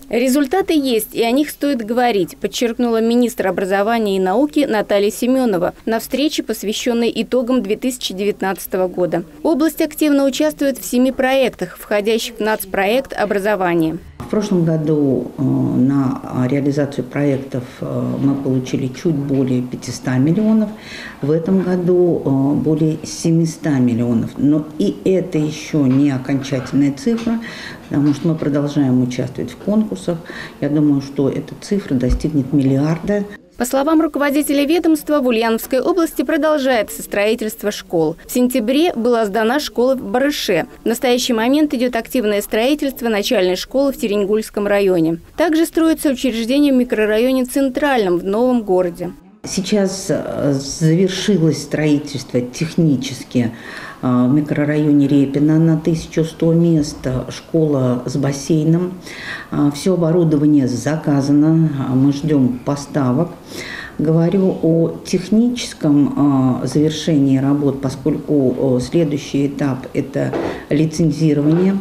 Результаты есть, и о них стоит говорить, подчеркнула министр образования и науки Наталья Семенова на встрече, посвященной итогам 2019 года. Область активно участвует в 7 проектах, входящих в нацпроект «Образование». В прошлом году на реализацию проектов мы получили чуть более 500 миллионов, в этом году более 700 миллионов. Но и это еще не окончательная цифра, потому что мы продолжаем участвовать в конкурсах. Я думаю, что эта цифра достигнет миллиарда. По словам руководителя ведомства, в Ульяновской области продолжается строительство школ. В сентябре была сдана школа в Барыше. В настоящий момент идет активное строительство начальной школы в Теренгульском районе. Также строится учреждение в микрорайоне Центральном в Новом городе. Сейчас завершилось строительство технически в микрорайоне Репино на 1100 мест, школа с бассейном. Все оборудование заказано, мы ждем поставок. Говорю о техническом завершении работ, поскольку следующий этап – это лицензирование.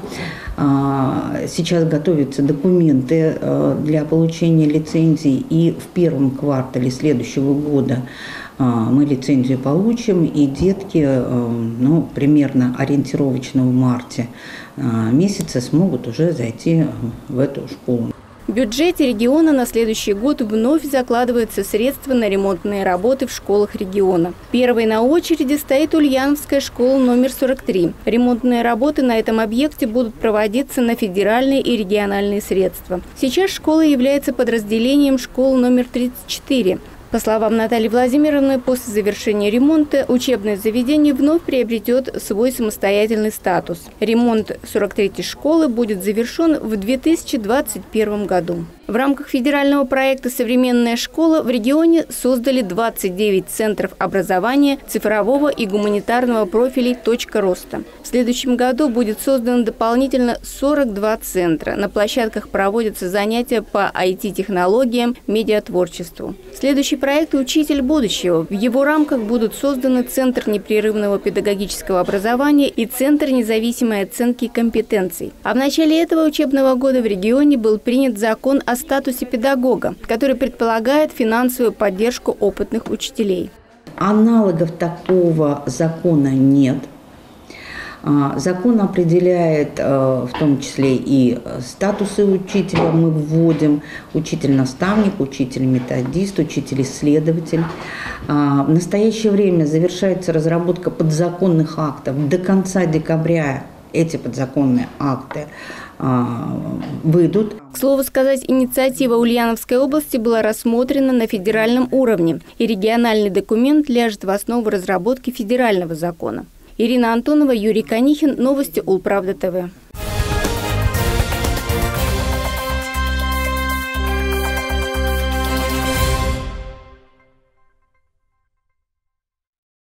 Сейчас готовятся документы для получения лицензий, и в первом квартале следующего года мы лицензию получим, и детки примерно ориентировочно в марте месяце смогут уже зайти в эту школу. В бюджете региона на следующий год вновь закладываются средства на ремонтные работы в школах региона. Первой на очереди стоит Ульяновская школа номер 43. Ремонтные работы на этом объекте будут проводиться на федеральные и региональные средства. Сейчас школа является подразделением школы номер 34. По словам Натальи Владимировны, после завершения ремонта учебное заведение вновь приобретет свой самостоятельный статус. Ремонт 43-й школы будет завершен в 2021 году. В рамках федерального проекта «Современная школа» в регионе создали 29 центров образования цифрового и гуманитарного профилей «Точка роста». В следующем году будет создано дополнительно 42 центра. На площадках проводятся занятия по IT-технологиям, медиатворчеству. Следующий проект «Учитель будущего». В его рамках будут созданы Центр непрерывного педагогического образования и Центр независимой оценки компетенций. А в начале этого учебного года в регионе был принят закон о статусе педагога, который предполагает финансовую поддержку опытных учителей. Аналогов такого закона нет. Закон определяет в том числе и статусы учителя. Мы вводим учитель-наставник, учитель-методист, учитель-исследователь. В настоящее время завершается разработка подзаконных актов. До конца декабря эти подзаконные акты выйдут. К слову сказать, инициатива Ульяновской области была рассмотрена на федеральном уровне, и региональный документ ляжет в основу разработки федерального закона. Ирина Антонова, Юрий Конихин. Новости Улправда ТВ.